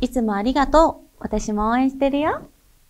いつもありがとう。私も応援してるよ。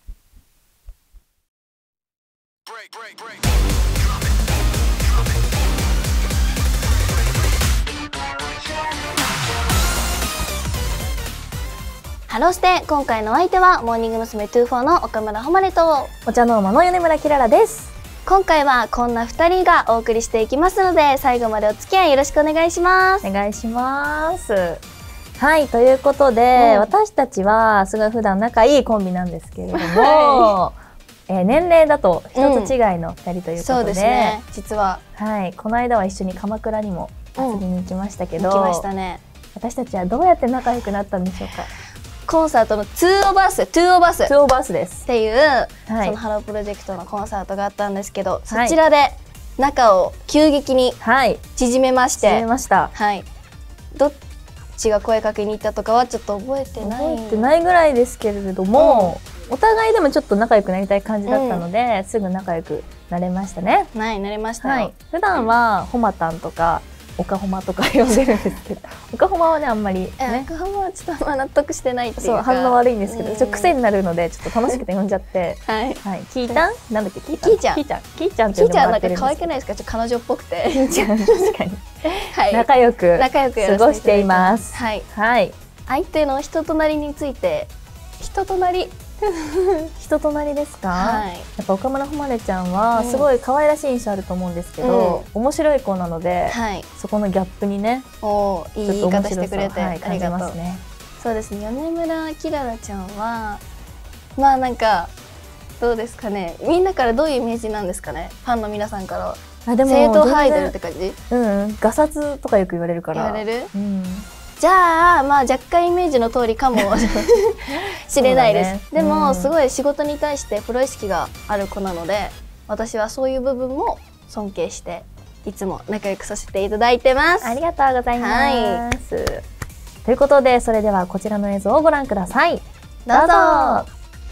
ハローステ、今回のお相手はモーニング娘。24の岡村誉とお茶の間の米村きららです。 今回はこんな2人がお送りしていきますので、最後までお付き合いよろしくお願いします。 お願いします。はい、ということで、私たちはすごい普段仲いいコンビなんですけれども、年齢だと一つ違いの2人ということで、 そうですね、実は、 はい、この間は一緒に鎌倉にも遊びに行きましたけど、 行きましたね。 私たちはどうやって仲良くなったんでしょうか。 コンサートの2オバースっていう、 はい、 そのハロープロジェクトのコンサートがあったんですけど、そちらで仲を急激に縮めまして、はい、どっちが声かけに行ったとかはちょっと覚えてないぐらいですけれども、お互いでもちょっと仲良くなりたい感じだったので、すぐ仲良くなれましたね。 なれましたよ。 普段はほまたんとかおかほまとか呼んでるんですけど、おかほまはねあんまりね、 おかほまはちょっと納得してないっていうか、 反応悪いんですけど、ちょっと癖になるのでちょっと楽しくて呼んじゃって、 はい、 キータンなんだっけ、キーちゃんって呼んでもらってるんですけど、キーちゃんなんか可愛くないですか、ちょっと彼女っぽくて、 キーちゃん確かに仲良く過ごしています。 はい、相手の人となりについて、人となりですか。やっぱ岡村誉ちゃんはすごい可愛らしい印象あると思うんですけど、面白い子なので、そこのギャップにね、 いい言い方してくれてありがとう。そうですね、米村きららちゃんはまあなんかどうですかね、みんなからどういうイメージなんですかね、ファンの皆さんからは。正統アイドルって感じ？ ガサツとかよく言われるから。 じゃあまあ若干イメージの通りかもしれないです。でもすごい仕事に対してプロ意識がある子なので、私はそういう部分も尊敬していつも仲良くさせていただいてます。 ありがとうございます。ということで、それではこちらの映像をご覧ください。どうぞ。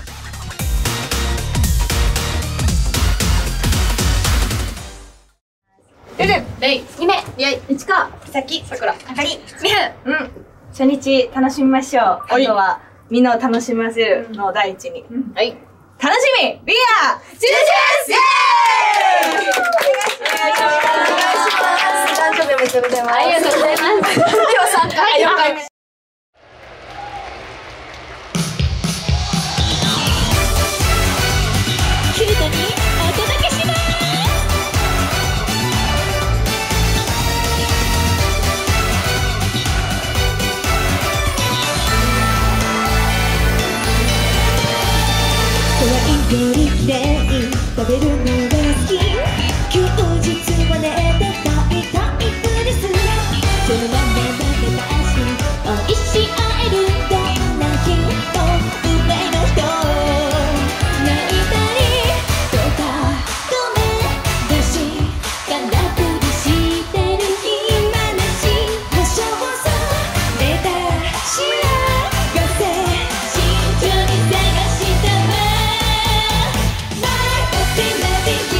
ルル、レイ、姫、リアイ、イチカ、さき、さくら、あかり、みふ。初日楽しみましょう。あとはみんなを楽しませるのを第一に。はい。楽しみ、リア、ジュジュース。お願いします。誕生日おめでとうございます。ありがとうございます。今日3回、4回目。 キルトにお届けします。よりきれい食べるのが好き、休日は寝てたいタイプです。そのまま食べたし美味しい会える、どんな日も運命の人、泣いたりとかごめんだし、空振りしてる暇なし、無償された幸せ、慎重に探したわ。Life of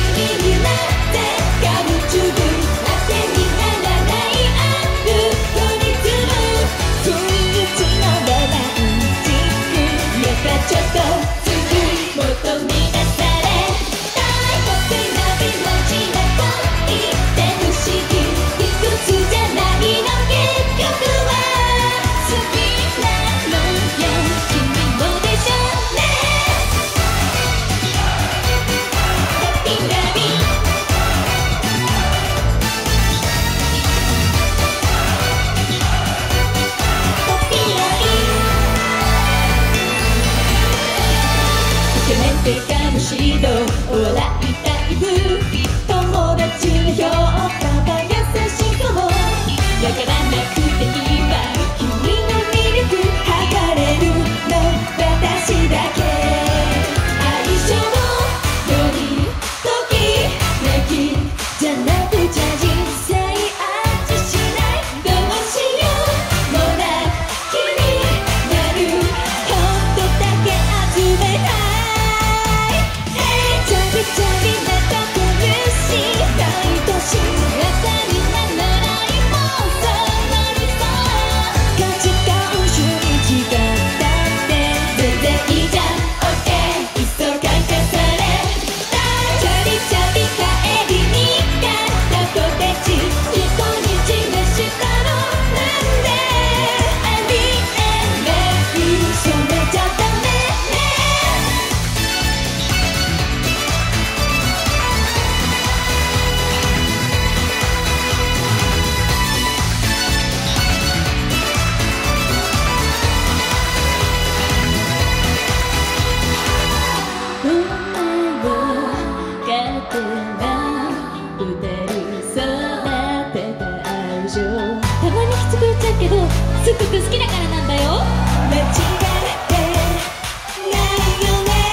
すっごく好きだからなんだよ。間違ってないよね。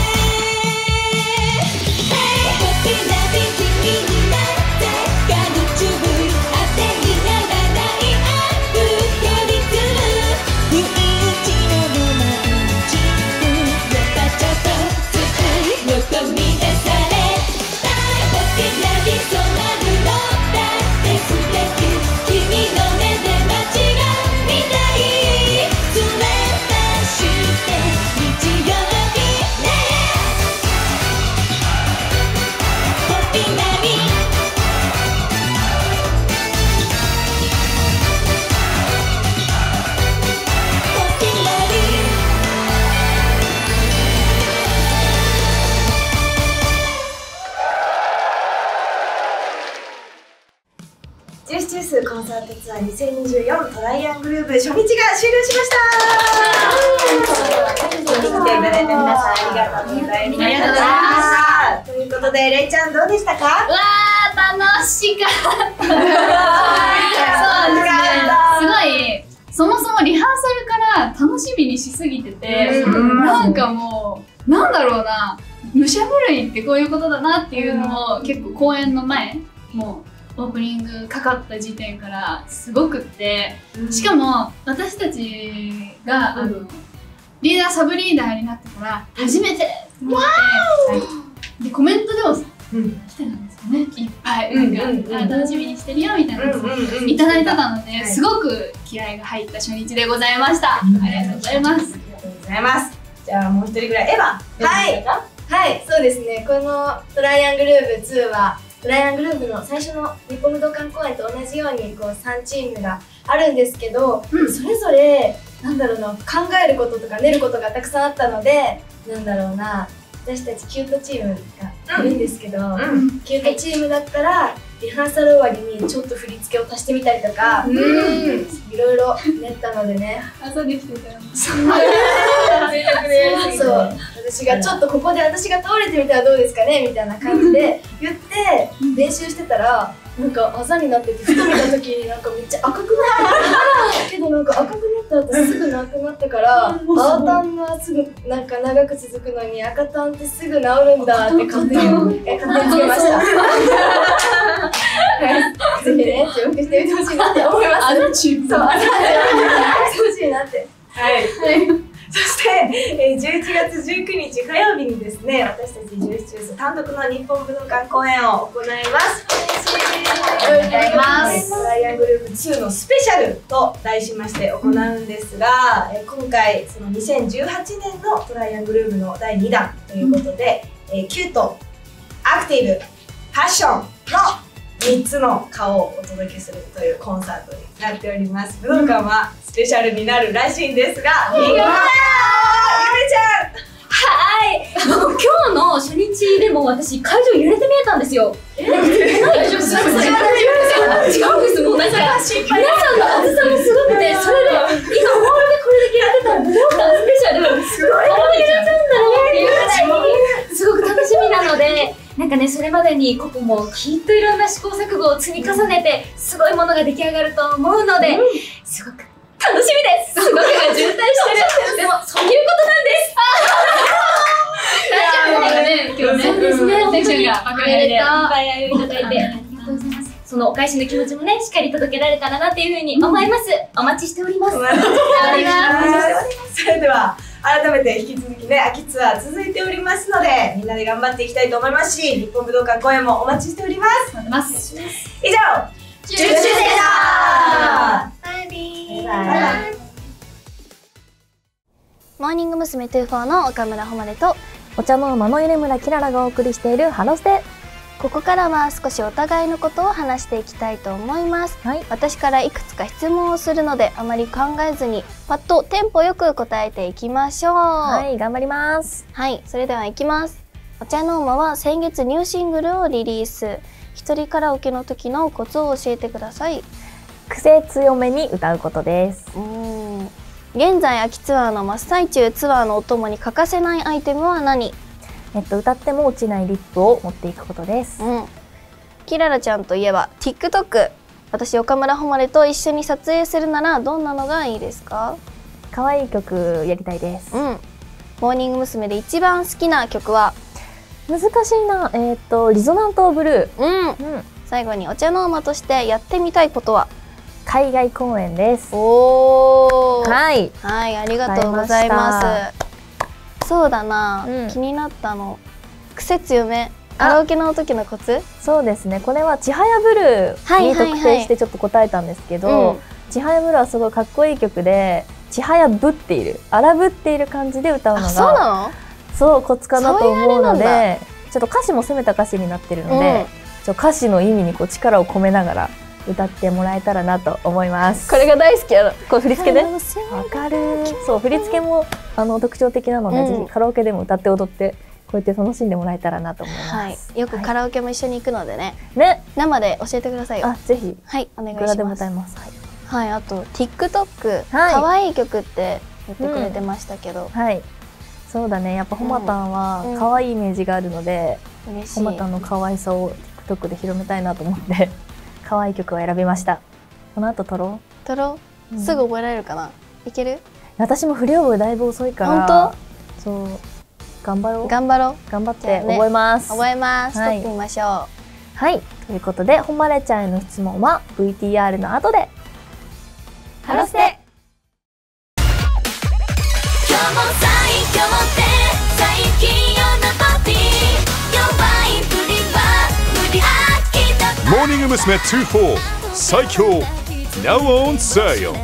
ポピラビ君になってガムチューブ当てにならないアップよりず不一の毎日やっぱちょっとずつ横見出されたい。ポピラビ染まるのだって素敵。君の目で街が見たい。それ出して日曜日ね。ポピラビポピラビジュースジュースコンサートツアー2024トライアングルーヴ初日が終了しました。来ていただいた皆さんありがとうございました。ありがとうございました。ということでレイちゃんどうでしたか？ わー、楽しかったそうですね、すごいそもそもリハーサルから楽しみにしすぎてて、なんかもうなんだろうな、武者震いってこういうことだなっていうのを結構公演の前もうオープニングかかった時点からすごくって、しかも私たちがリーダーサブリーダーになってから初めてって思って、でコメントでも来てたんですよね、いっぱいなんか楽しみにしてるよみたいなのいただいてたので、すごく気合が入った初日でございました。ありがとうございます。 ありがとうございます。じゃあもう一人ぐらいエヴァ。 はい、そうですね。このトライアングルーヴ2はトライアングルーヴの最初の日本武道館公演と同じようにこう3チームがあるんですけど、それぞれなんだろうな、考えることとか練ることがたくさんあったので、なんだろうな、私たちキュートチームがいるんですけど、キュートチームだったらリハーサル終わりにちょっと振り付けを足してみたりとか、いろいろ練ったのでね。 朝できてたよね。 そう、私がちょっとここで私が倒れてみたらどうですかねみたいな感じで言って練習してたら、なんかあざになってて、ふと見た時になんかめっちゃ赤くなったけど、なんか赤くなった後すぐなくなったから、青タンはすぐなんか長く続くのに赤タンってすぐ治るんだって勝手につけました。ぜひね、注目してみてほしいなって思います。 あのチーム。 そう、あのチームしてほしいなって。 はい。そして11月19日火曜日にですね、私たちジュースジュース単独の日本武道館公演を行います。 ありがとうございます。 トライアングルーヴ2のスペシャルと題しまして行うんですが、今回その2018年のトライアングルーヴの第2弾ということで、キュート、アクティブ、パッションの3つの顔をお届けするというコンサートになっております。武道館はスペシャルになるらしいんですが、ゆめちゃん、 はい、今日の初日でも私会場揺れて見えたんですよ。大丈夫です。違うんです。もうなんか皆さんの熱さもすごくて、それで今ホールでこれだけやってたら武道館スペシャルすごい揺れちゃうんだねっていうぐらいすごく楽しみなので、なんかね、それまでにここもきっといろんな試行錯誤を積み重ねてすごいものが出来上がると思うので、すごく楽しみです。すごく渋滞してる。でもそういうことなんです。 大丈夫だね、今日ね。 そうですね。 テンションが爆上がりで。 いっぱい愛をいただいてありがとうございます。そのお返しの気持ちもね、しっかり届けられたらなっていうふうに思います。お待ちしております。 お待ちしております。それでは改めて引き続きね、秋ツアー続いておりますので、みんなで頑張っていきたいと思いますし、日本武道館公演もお待ちしております。以上、ジュースでした。 バイビー。 バイバイ。 モーニング娘。24の岡村穂希と、 お茶の間の米村キララがお送りしているハロステ。 ここからは少しお互いのことを話していきたいと思います。私からいくつか質問をするので、あまり考えずにパッとテンポよく答えていきましょう。 はい、頑張ります。 はい、それではいきます。お茶の間は先月ニューシングルをリリース。一人カラオケの時のコツを教えてください。 癖強めに歌うことです。 現在秋ツアーの真っ最中、ツアーのお供に欠かせないアイテムは何？ 歌っても落ちないリップを持っていくことです。 キララちゃんといえば TikTok。 私岡村誉れと一緒に撮影するならどんなのがいいですか？ 可愛い曲やりたいです。 モーニング娘。で一番好きな曲は？ 難しいな。リゾナントブルー。最後にお茶の間としてやってみたいことは？ 海外公演です。 おー。 はい。 はい、ありがとうございます。そうだな、気になったの。癖強め。カラオケの時のコツ？そうですね。これはちはやブルーに特定してちょっと答えたんですけど、ちはやブルーはすごいかっこいい曲で、ちはやぶっている、荒ぶっている感じで歌うのが、そうなの？そうコツかなと思うので、ちょっと歌詞も攻めた歌詞になってるので、歌詞の意味にこう力を込めながら歌ってもらえたらなと思います。 これが大好きやろ。 これ振り付けで？わかる。そう振り付けも特徴的なので、ぜひカラオケでも歌って踊ってこうやって楽しんでもらえたらなと思います。はい、 よくカラオケも一緒に行くのでね。生で教えてくださいよ。 ぜひ。 はい、お願いします。 いくらでも歌います。 はい、あと TikTok 可愛い曲って言ってくれてましたけど。はい。 そうだね。やっぱほまたんは可愛いイメージがあるので、ほまたんの可愛さを TikTok で広めたいなと思って可愛い曲を選びました。この後撮ろう。 撮ろう。すぐ覚えられるかな。いける？ 私も振り覚えだいぶ遅いから。本当？そう。頑張ろう。 頑張ろう。 頑張って覚えます。 覚えます。撮ってみましょう。 はい。ということで、ほまれちゃんへの質問は VTR の後で。 ハロステ。 今日も最強で最近よなパティ弱いふりは振り飽きた。 モーニング娘。24最強 Now on sale。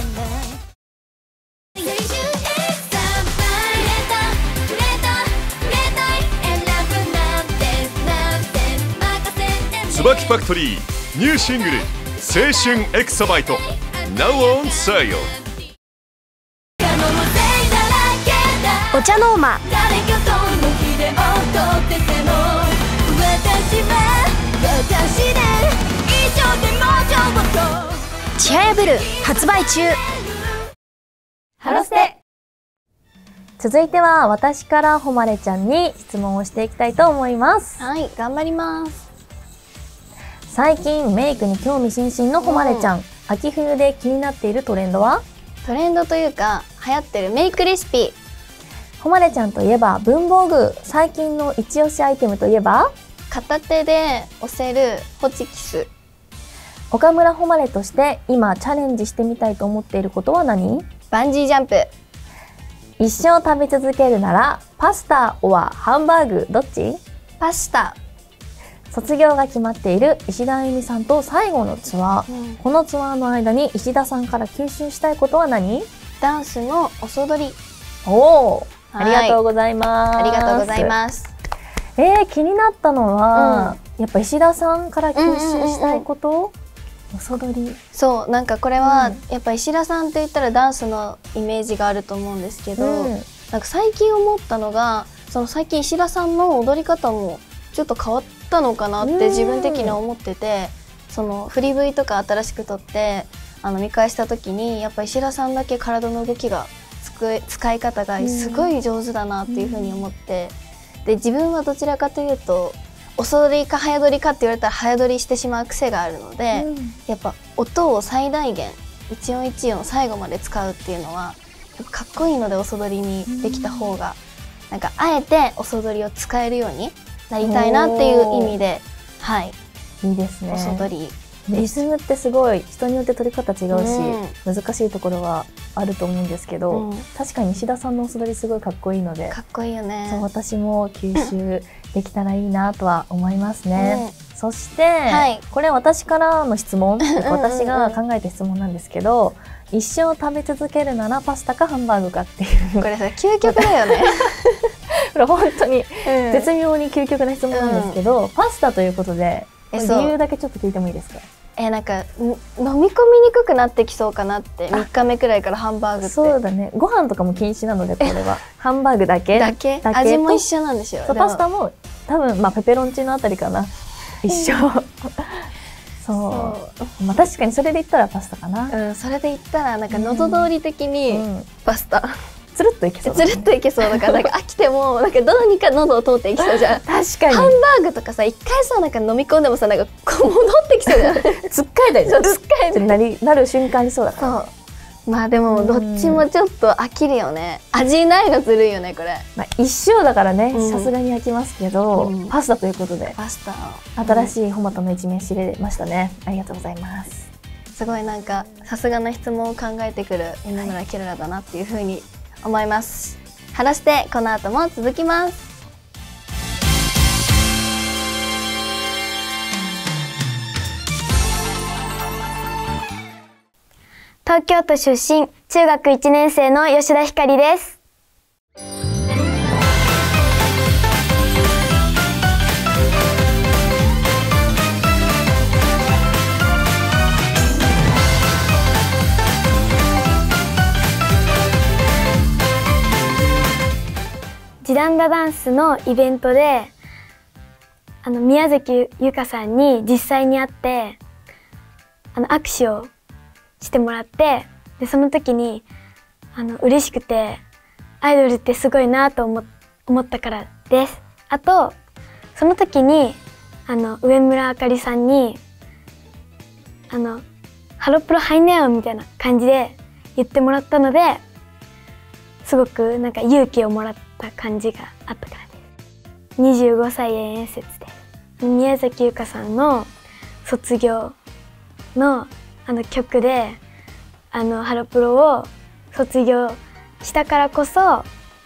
椿ファクトリーニューシングル青春エクサバイト Now on sale。 お茶の間。ちはやブルー発売中。 ハロステ。続いては私からほまれちゃんに質問をしていきたいと思います。 はい、頑張ります。 最近メイクに興味津々のほまれちゃん、秋冬で気になっているトレンドは？ トレンドというか流行ってるメイクレシピ。 ほまれちゃんといえば文房具、最近の一押しアイテムといえば？ 片手で押せるホチキス。 岡村ほまれとして今チャレンジしてみたいと思っていることは何？ バンジージャンプ。 一生食べ続けるならパスタはハンバーグどっち？ パスタ。 卒業が決まっている石田あゆみさんと最後のツアー、このツアーの間に石田さんから吸収したいことは何？ ダンスのおそどり。 おお、ありがとうございます。 ありがとうございます。 気になったのは、やっぱ石田さんから吸収したいこと？おそどり。 そう、なんかこれは、やっぱ石田さんって言ったらダンスのイメージがあると思うんですけど、なんか最近思ったのが、最近石田さんの踊り方もちょっと変わったのかなって自分的には思ってて、振り V とか新しく撮って見返した時にやっぱ石田さんだけ体の動きが使い方がすごい上手だなっていうふうに思って、で自分はどちらかというとおそどりか早撮りかって言われたら早撮りしてしまう癖があるので、やっぱ音を最大限一音一音最後まで使うっていうのはやっぱかっこいいので、おそどりにできた方がなんかあえておそどりを使えるようになりたいなっていう意味で、はい、 いいですね。 おそどり。 リズムってすごい人によって取り方違うし、難しいところはあると思うんですけど、確かに石田さんのおそどりすごいかっこいいので、 かっこいいよね。 そう、私も吸収できたらいいなとは思いますね。そして、これ私からの質問、私が考えた質問なんですけど、一生食べ続けるならパスタかハンバーグかっていう。 これさ、究極だよね。 これ本当に絶妙に究極な質問なんですけど、パスタということで理由だけちょっと聞いてもいいですか？ なんか飲み込みにくくなってきそうかなって。3日目くらいからハンバーグって。 そうだね。ご飯とかも禁止なので、これはハンバーグだけ味も一緒なんですよ。 パスタも多分ペペロンチーノあたりかな、一緒。そう、まあ確かにそれで言ったらパスタかな。 それで言ったらなんか喉通り的にパスタ。 つるっといけそう、 つるっといけそうだから、なんか飽きてもなんかどうにか喉を通っていきそうじゃん。 確かにハンバーグとかさ、一回さなんか飲み込んでもさ、なんかこう戻ってきそうじゃん。 つっかえたりそうつっかえてなる瞬間にそうだから。 そう。まあでもどっちもちょっと飽きるよね。味ないのずるいよねこれ。 まあ一生だからね、さすがに飽きますけど、パスタということでパスタ新しいホマトの一面知れましたね。ありがとうございます。 すごいなんかさすがな質問を考えてくる稲村キララだなっていう風に思います。話してこの後も続きます。東京都出身、中学1年生の吉田ひかりです。ジダンダダンスのイベントで宮崎由香さんに実際に会って握手をしてもらって、でその時に嬉しくて、アイドルってすごいなと思ったからです。あとその時に上村あかりさんにハロプロ入んなよみたいな感じで言ってもらったので、すごくなんか勇気をもらった感じがあったからです。25歳演説です。宮崎由香さんの卒業の曲でハロプロを卒業したからこそ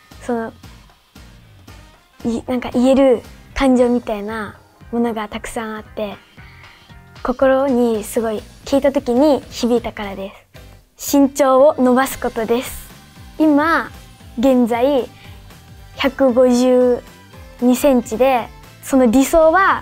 なんか言える感情みたいなものがたくさんあって、心にすごい聞いた時に響いたからです。身長を伸ばすことです。今現在152センチで、その理想は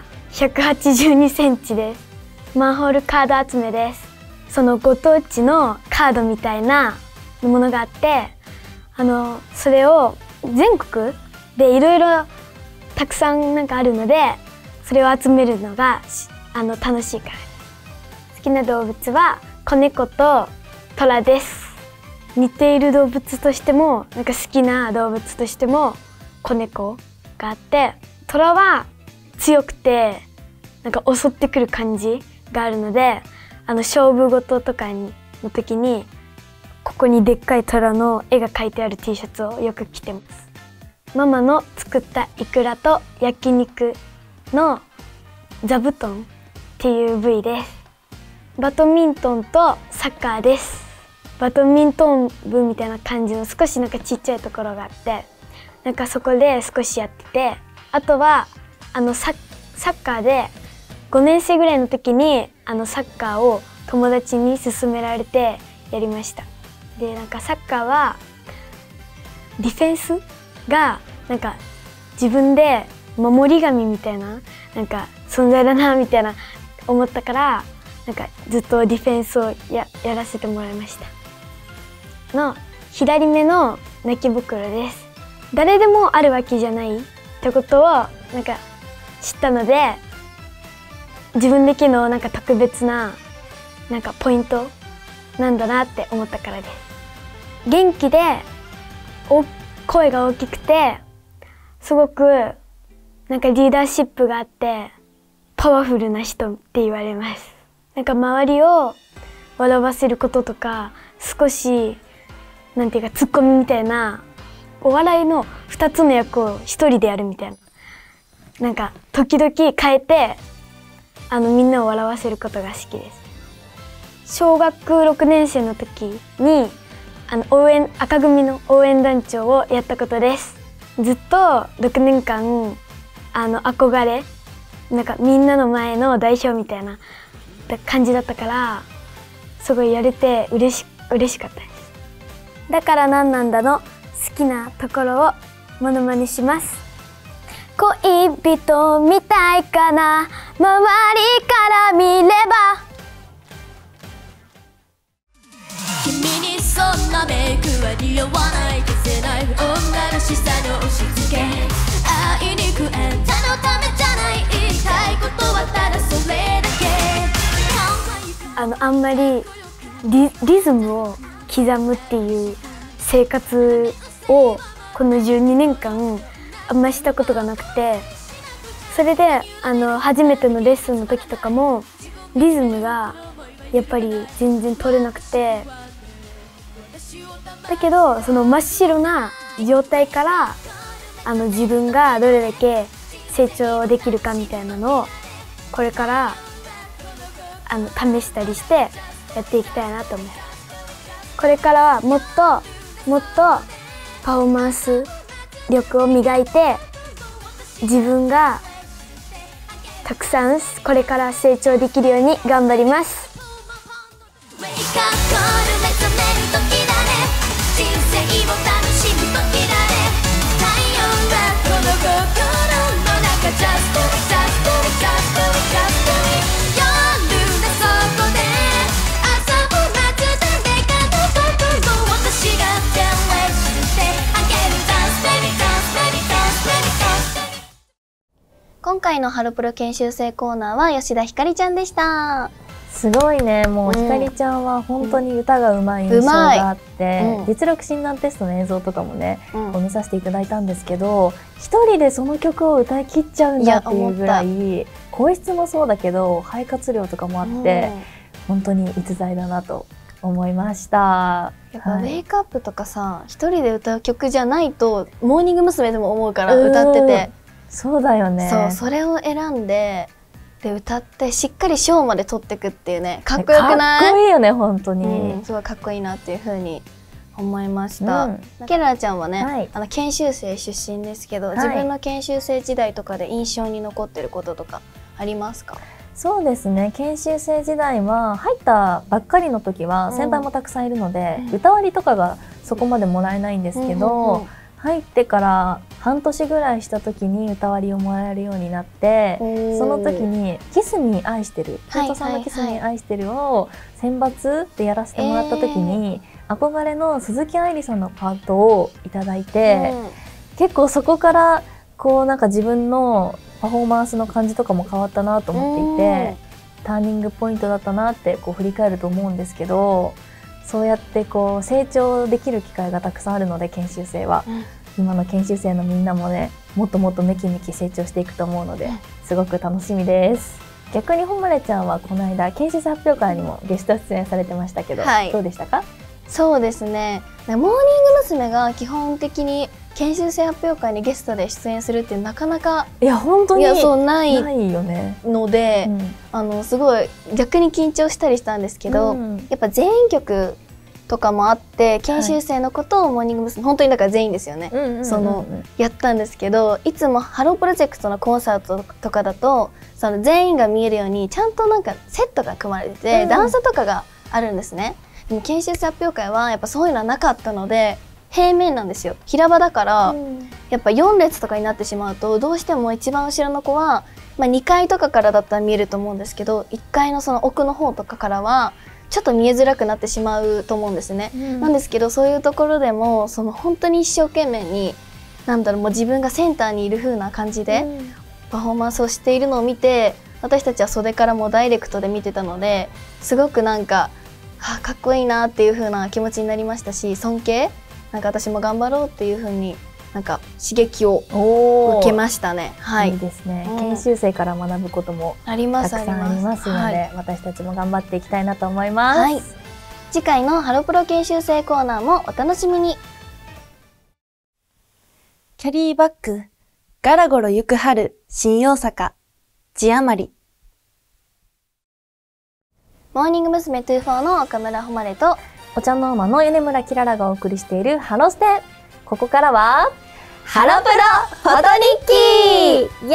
182センチです。マンホールカード集めです。そのご当地のカードみたいなものがあって、それを全国でいろいろたくさんなんかあるので、それを集めるのが楽しいからです。好きな動物は子猫とトラです。似ている動物としてもなんか好きな動物としても子猫があって、トラは強くてなんか襲ってくる感じがあるので、勝負事とかの時にここにでっかい虎の絵が描いてある T シャツをよく着てます。ママの作ったイクラと焼肉の座布団っていう部位です。バドミントンとサッカーです。バドミントン部みたいな感じの少しなんかちっちゃいところがあって、なんかそこで少しやってて、あとはサッカーで5年生ぐらいの時にサッカーを友達に勧められてやりました。でなんかサッカーはディフェンスがなんか自分で守り神みたいななんか存在だなみたいな思ったから、なんかずっとディフェンスをやらせてもらいました。の左目の泣き袋です。誰でもあるわけじゃないってことをなんか知ったので、自分だけのなんか特別ななんかポイントなんだなって思ったからです。元気で声が大きくて、すごくなんかリーダーシップがあってパワフルな人って言われます。なんか周りを笑わせることとか、少しなんていうかツッコミみたいなお笑いの2つの役を一人でやるみたいな、なんか時々変えてみんなを笑わせることが好きです。小学6年生の時に赤組の応援団長をやったことです。ずっと6年間憧れ、なんかみんなの前の代表みたいな感じだったから、すごいやれて嬉しかったです。だからなんなんだの好きなところをモノマネします。恋人みたいかな、周りから見れば。君にそんなメイクは似合わない、消せない女らしさの押し付け、会いに行くあんたのためじゃない、言いたいことはただそれだけ。あんまりリズムを刻むっていう生活をこの12年間あんましたことがなくて、それで初めてのレッスンの時とかもリズムがやっぱり全然取れなくて、だけどその真っ白な状態から自分がどれだけ成長できるかみたいなのをこれから試したりしてやっていきたいなと思います。これからはもっともっとパフォーマンス力を磨いて、自分がたくさんこれから成長できるように頑張ります。 今回のハロプロ研修生コーナーは吉田ひかりちゃんでした。 すごいね。もうひかりちゃんは本当に歌がうまい印象があって、実力診断テストの映像とかもね、見させていただいたんですけど、一人でその曲を歌い切っちゃうんだっていうぐらい、声質もそうだけど肺活量とかもあって、本当に逸材だなと思いました。 やっぱウェイクアップとかさ、一人で歌う曲じゃないとモーニング娘。でも思うから歌ってて。 そうだよね。 そう、それを選んで歌ってしっかり賞まで取ってくっていうね、かっこよくない？ かっこいいよね、本当に。 すごいかっこいいなっていう風に思いました。ケララちゃんはね、研修生出身ですけど、自分の研修生時代とかで印象に残ってることとかありますか？ そうですね、研修生時代は入ったばっかりの時は先輩もたくさんいるので、歌割りとかがそこまでもらえないんですけど、入ってから半年ぐらいした時に歌割りをもらえるようになって、その時に「キスミー愛してる」「京都さんのキスミー愛してる」を選抜でやらせてもらった時に、憧れの鈴木愛理さんのパートをいただいて、結構そこからこうなんか自分のパフォーマンスの感じとかも変わったなと思っていて、ターニングポイントだったなってこう振り返ると思うんですけど、そうやってこう成長できる機会がたくさんあるので、研修生は、今の研修生のみんなもね、もっともっとめきめき成長していくと思うので、すごく楽しみです。逆にほまれちゃんはこの間研修生発表会にもゲスト出演されてましたけど、どうでしたか？ そうですね、モーニング娘。が基本的に研修生発表会にゲストで出演するってなかなか本当にないよねので、すごい逆に緊張したりしたんですけど、やっぱ全員曲とかもあって、研修生のことをモーニング娘。本当にだから全員ですよね、やったんですけど、いつもハロープロジェクトのコンサートとかだとその全員が見えるようにちゃんとなんかセットが組まれてて、段差とかがあるんですね。でも研修生発表会はやっぱそういうのはなかったので、平面なんですよ。平場だから、やっぱ4列とかになってしまうと、どうしても一番後ろの子は、2階とかからだったら見えると思うんですけど、1階のその奥の方とかからはちょっと見えづらくなってしまうと思うんですね。なんですけど、そういうところでもその本当に一生懸命にもう自分がセンターにいる風な感じでパフォーマンスをしているのを見て、私たちは袖からもダイレクトで見てたので、すごくなんかかっこいいなっていう風な気持ちになりましたし、尊敬、なんか私も頑張ろうっていう風になんか刺激を受けましたね。 いいですね。研修生から学ぶこともたくさんありますので、私たちも頑張っていきたいなと思います。 次回のハロプロ研修生コーナーもお楽しみに。 キャリーバッグ、ガラゴロ行く春、新大阪、字余り。 モーニング娘。24の岡村穂希とお茶の間の米村きららがお送りしているハロステ。ここからはハロプロフォト日記、イエーイ、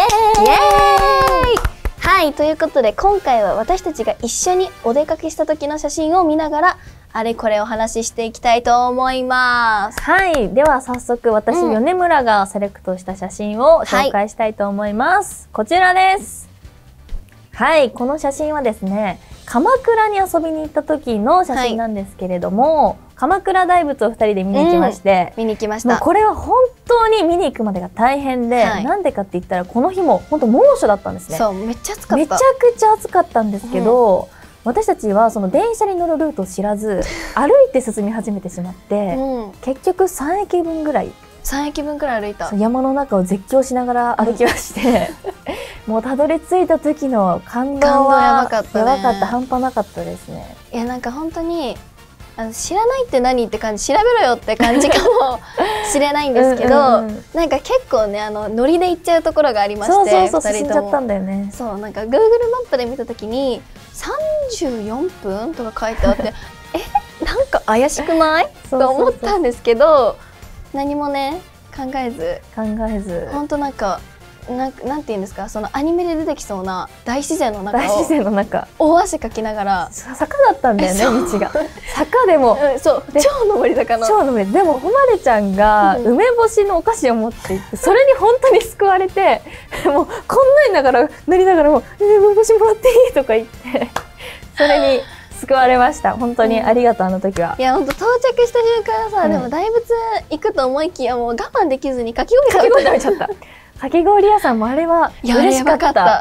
はい、ということで今回は私たちが一緒にお出かけした時の写真を見ながらあれこれお話ししていきたいと思います。 はい、では早速私、米村がセレクトした写真を紹介したいと思います。こちらです。はい、この写真はですね、鎌倉に遊びに行った時の写真なんですけれども、鎌倉大仏を2人で見に行きまして、 見に行きました。 もうこれは本当に見に行くまでが大変で、なんでかって言ったらこの日も本当猛暑だったんですね。 そう、めっちゃ暑かった。 めちゃくちゃ暑かったんですけど、 私たちはその電車に乗るルートを知らず歩いて進み始めてしまって、結局3駅分ぐらい 3駅分くらい歩いた。 山の中を絶叫しながら歩きまして、もうたどり着いた時の感動はやばかったね。 やばかった、半端なかったですね。 いやなんか本当に知らないって何って感じ、調べろよって感じかもしれないんですけど、なんか結構ねノリで行っちゃうところがありまして、 そう進んじゃったんだよね。 そうなんか Google マップで見た時に34分とか書いてあってなんか怪しくないと思ったんですけど、何もね考えず本当なんかなんて言うんですか、そのアニメで出てきそうな大自然の中を大汗かきながら、 坂だったんだよね、道が。坂でも、 そう超上り坂の超上りでも誉ちゃんが梅干しのお菓子を持っていって、それに本当に救われて、もうこんなんながら塗りながらも梅干しもらっていいとか言ってそれに救われました。本当にありがとう、あの時は。 いや本当到着した瞬間さ、でも大仏行くと思いきやもう我慢できずにかき氷食べちゃった。 かき氷屋さんもあれは嬉しかった。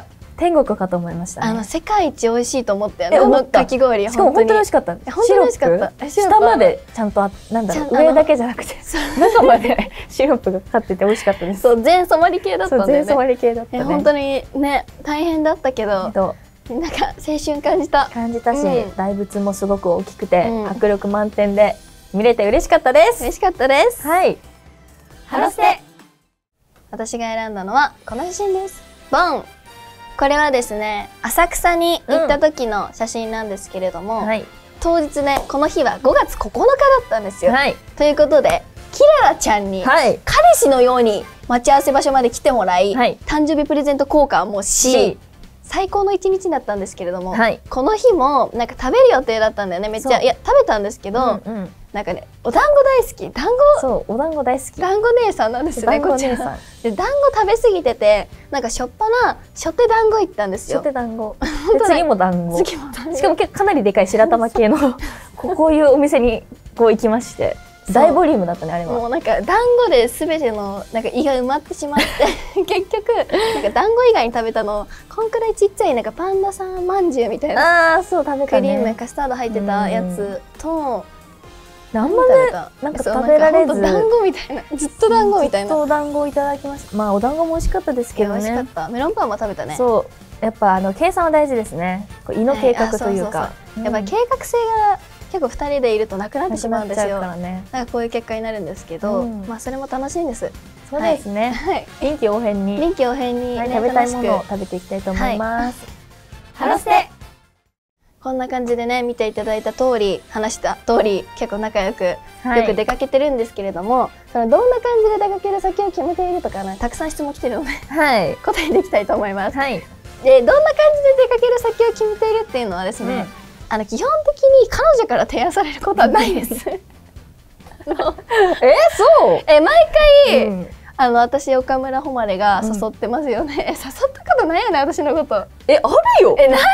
天国かと思いましたね。 世界一美味しいと思ったよね、あのかき氷。 しかも本当に美味しかった。 本当に美味しかった。 下までちゃんとなんだろう、上だけじゃなくて中までシロップがかかってて美味しかったです。 そう全染まり系だったんだよね。 全染まり系だったね。 本当にね大変だったけど、なんか青春感じたし、大仏もすごく大きくて迫力満点で見れて嬉しかったです。 嬉しかったです。 はい。 ハロステ。私が選んだのはこの写真です。ボン。これはですね、浅草に行った時の写真なんですけれども、当日ね、この日は5月9日だったんですよ。ということでキララちゃんに彼氏のように待ち合わせ場所まで来てもらい、誕生日プレゼント交換もし、最高の一日だったんですけれども、この日もなんか食べる予定だったんだよね。めっちゃ、いや食べたんですけど、なんかね、お団子大好き、 お団子大好き、 団子姉さんなんですね、こちら。で団子食べ過ぎてて、なんかしょっぱな初手団子行ったんですよ。 初手団子。次も団子。しかも結構かなりでかい白玉系のこういうお店にこう行きまして。大ボリュームだったね、あれは。 もうなんか団子で全てのなんか胃が埋まってしまって結局なんか団子以外に食べたのこんくらいちっちゃいなんかパンダさんまんじゅうみたいな、 そう食べたね、 クリームカスタード入ってたやつと、 なんもね、なんか食べられず、 団子みたいな、ずっと団子みたいな、 ずっとお団子をいただきました。まあお団子も美味しかったですけどね。 美味しかった。メロンパンも食べたね。 そうやっぱ計算は大事ですね。胃の計画というか、 やっぱ計画性が結構2人でいるとなくなってしまうんですよ。なんかこういう結果になるんですけど、まあそれも楽しいんです。 そうですね。臨機応変に食べたいものを食べていきたいと思います。 ハロステ。こんな感じでね、見ていただいた通り、話した通り結構仲良くよく出かけてるんですけれども、そのどんな感じで出かける先を決めているとかね、たくさん質問来てるので答えていきたいと思います。で、どんな感じで出かける先を決めているっていうのはですね、基本的に彼女から提案されることはないです。 そう毎回、私岡村誉が誘ってますよね。誘ったことないよね、私のこと。 あるよ。 ないよ。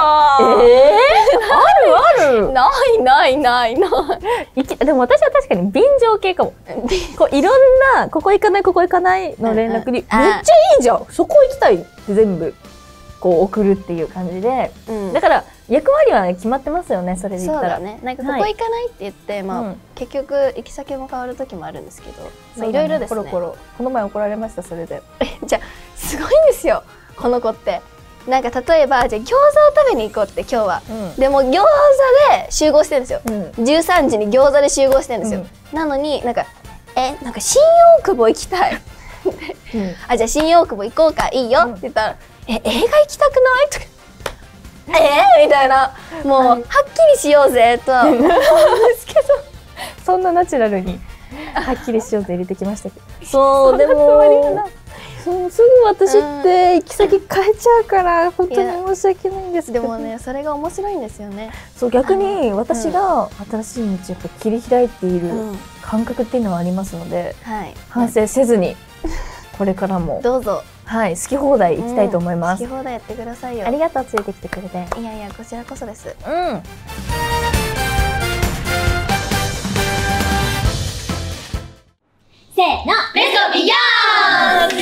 ある。 ない。 でも私は確かに便乗系かも。いろんなここ行かないの連絡にめっちゃいいじゃん、そこ行きたいって全部こう送るっていう感じで、だから役割は決まってますよね。それで言ったらね、なんかここ行かないって言って結局行き先も変わる時もあるんですけど、いろいろですね。 この前怒られました、それで。 じゃあすごいんですよ、この子って。なんか例えばじゃあ餃子を食べに行こうって今日は、でも餃子で集合してるんですよ。13時に餃子で集合してるんですよ。なのになんかなんか新大久保行きたいじゃあ新大久保行こうか、いいよって言ったら、映画行きたくないとかみたいな、もうはっきりしようぜとは思うんですけど、 そんなナチュラルにはっきりしようぜ入れてきましたけど、そうでもすぐ私って行き先変えちゃうから本当に申し訳ないんですけど、 でもね、それが面白いんですよね。 そう逆に私が新しい道を切り開いている感覚っていうのはありますので、反省せずにこれからもどうぞ好き放題行きたいと思います。 好き放題やってくださいよ。 ありがとう、ついてきてくれて。 いやいや、こちらこそです。 せーの、レッツゴービヨーン。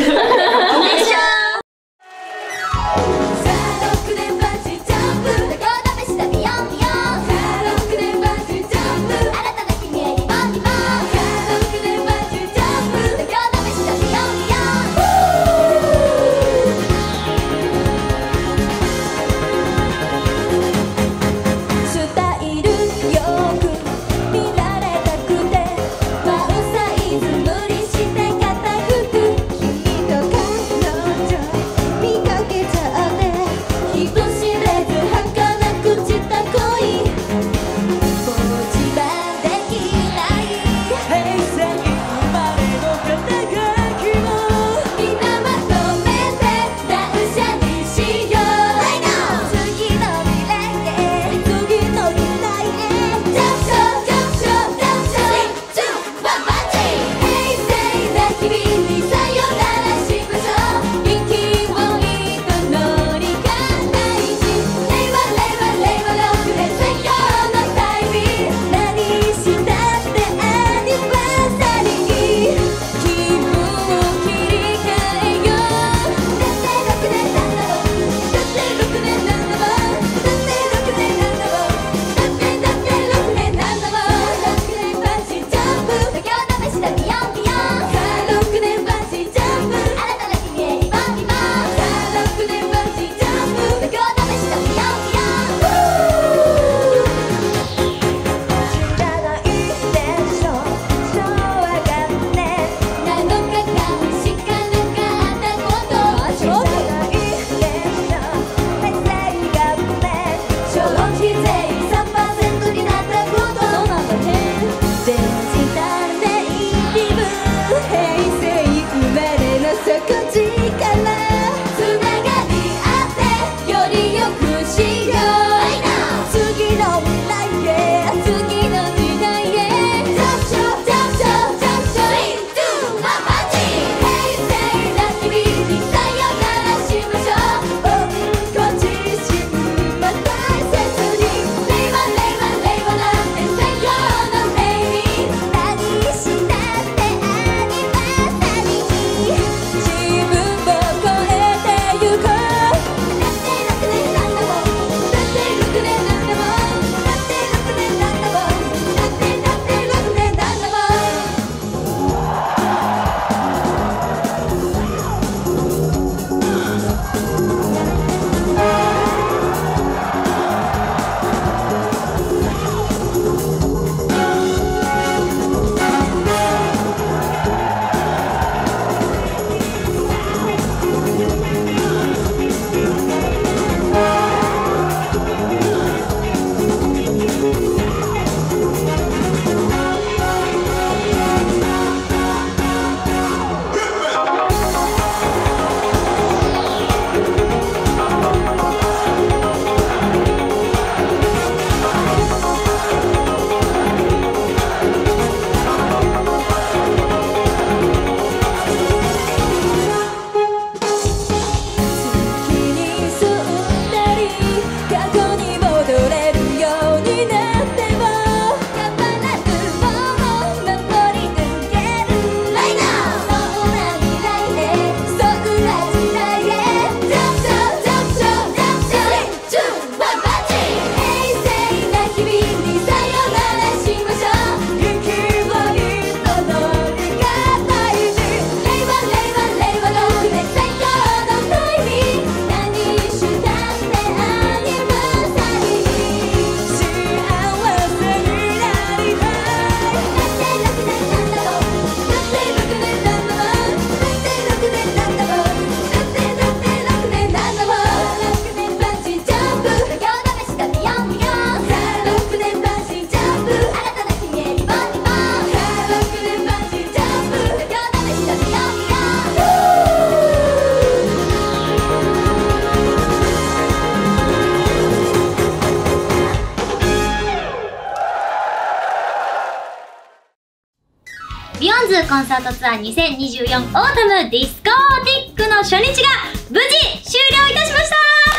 ビヨンズコンサートツアー2024オータムディスコーティックの初日が無事終了いたしました。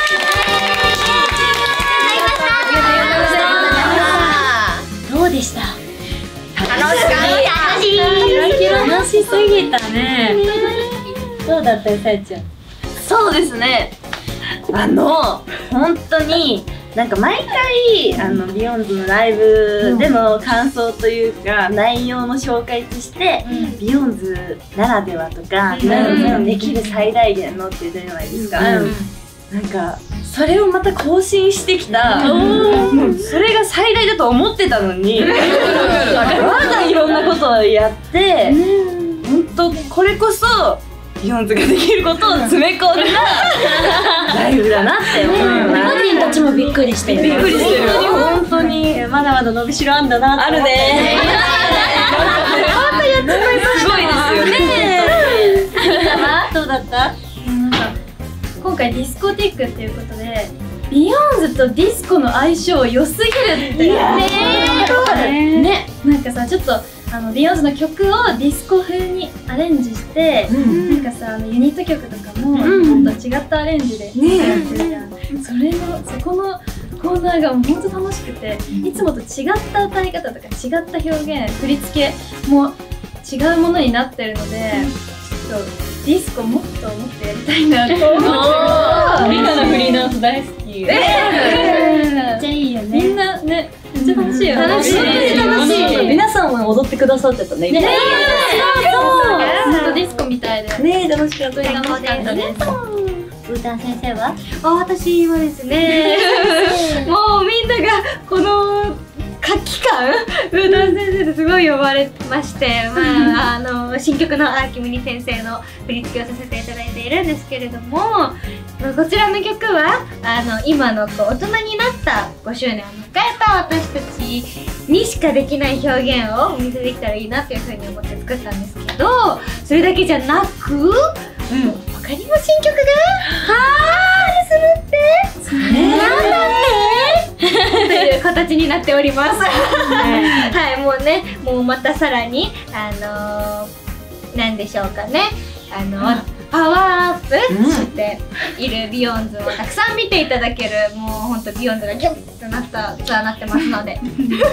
どうでした？楽しすぎたね。 どうだったよ、さやちゃん。 そうですね。本当になんか毎回ビヨンズのライブでの感想というか、内容の紹介として、ビヨンズならではとか、できる最大限のって言ってるじゃないですか。なんかそれをまた更新してきた、それが最大だと思ってたのにまだいろんなことをやって、本当これこそビヨンズができることを詰め込んだライブだなって思います。 本人たちもびっくりしてる。 びっくりしてる。本当にまだまだ伸びしろあんだなって。 あるね。すごいですよね。 どうだった？ 今回ディスコティックっていうことで、ビヨンズとディスコの相性良すぎるってね、なんかさ、ちょっとビヨンズの曲をディスコ風にアレンジして、なんかさ、ユニット曲とかもちょっと違ったアレンジでやってるじゃん。そこのコーナーがもうほんと楽しくて、いつもと違った歌い方とか違った表現、振り付けも違うものになってるので、ちょっとディスコもっともっとやりたいなと思ってる。 リカのフリーダンス大好き。 めっちゃいいよね。みんなね、めっちゃ楽しいよね。楽しい。 皆さんも踊ってくださってたね。 ね、そう。ずっとディスコみたいで。 ね、楽しかったです。 楽しかったです。ブータン先生は？ 私はですね、もうみんながこの活気感、ブータン先生ですごい呼ばれまして、新曲のキムニ先生の振り付けをさせていただいているんですけれども、こちらの曲は今の大人になった5周年を迎えた私たちにしかできない表現をお見せできたらいいなっていうふうに思って作ったんですけど、それだけじゃなく、他にも新曲がするって、なんだってという形になっております。はい、もうね、もうまたさらになんでしょうかね、パワーアップしているビヨンズをたくさん見ていただける、もうほんとビヨンズがギュッとなったツアーになってますので、ギュ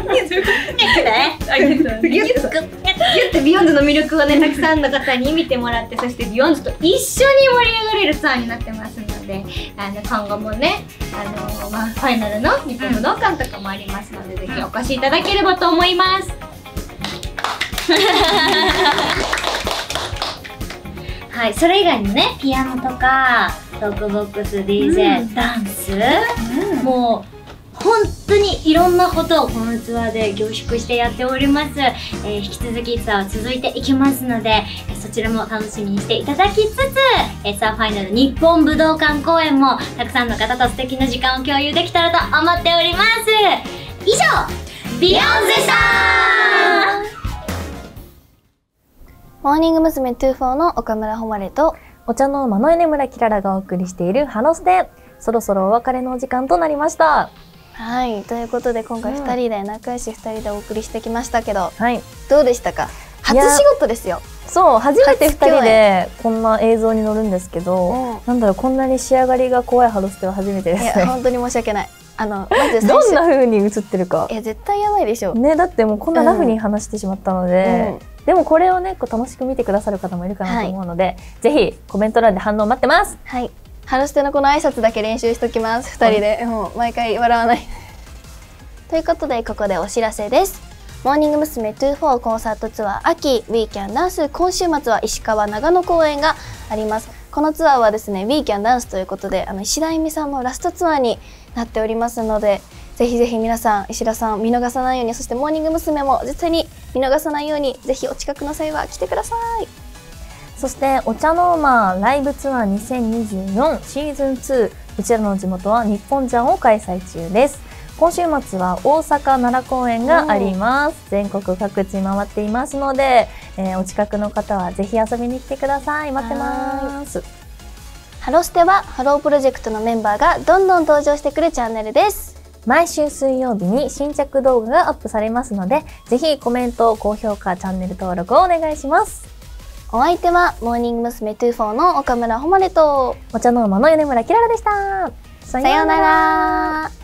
ッとビヨンズの魅力をね、たくさんの方に見てもらって、そしてビヨンズと一緒に盛り上がれるツアーになってますので、今後もね、ファイナルの日本武道館とかもありますので、ぜひお越しいただければと思います。 はい、それ以外にもね、ピアノとかトークボックス、DJ、ダンス、もう本当にいろんなことをこのツアーで凝縮してやっております。引き続きツアーは続いていきますので、そちらも楽しみにしていただきつつ、ツアーファイナル日本武道館公演もたくさんの方と素敵な時間を共有できたらと思っております。以上、ビヨンズでした。 モーニング娘。24の岡村誉とお茶の間の米村キララがお送りしているハノステ、そろそろお別れのお時間となりました。 はい、ということで今回2人で仲良し2人でお送りしてきましたけど、どうでしたか？初仕事ですよ。 そう、初めて2人でこんな映像に乗るんですけど、なんだろう、こんなに仕上がりが怖いハロステは初めてですね。 いや、本当に申し訳ない。まずどんな風に映ってるか。 絶対やばいでしょ。 ね、だってもうこんなラフに話してしまったので、でもこれをね、楽しく見てくださる方もいるかなと思うので、ぜひコメント欄で反応待ってます。 はい。ハロステのこの挨拶だけ練習しときます。2人で。もう毎回笑わない。ということで、ここでお知らせです。モーニング娘。24コンサートツアー秋 We Can Dance、今週末は石川長野公演があります。このツアーはですね、We Can Dance ということで、石田あゆみさんのラストツアーになっておりますので、ぜひぜひ皆さん、石田さん見逃さないように、そしてモーニング娘。も絶対に見逃さないように、ぜひお近くの際は来てください。 そしてお茶の間ライブツアー2024シーズン2、うちらの地元は日本ジャンを開催中です。今週末は大阪奈良公演があります。全国各地回っていますので、お近くの方はぜひ遊びに来てください。待ってます。 ハロステはハロープロジェクトのメンバーがどんどん登場してくるチャンネルです。 毎週水曜日に新着動画がアップされますので、ぜひコメント、高評価、チャンネル登録をお願いします。 お相手はモーニング娘。24の岡村誉とお茶の間の米村キララでした。 さようなら。